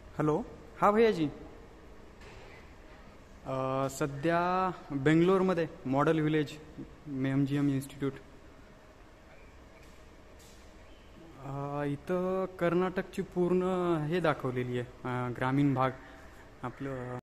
Hello. हा भैयाजी. सध्या बेंगलोरमध्ये मॉडेल विलेज MGM इन्स्टिट्यूट. इथं कर्नाटकची पूर्ण हे दाखवलेली आहे, ग्रामीण भाग आपलं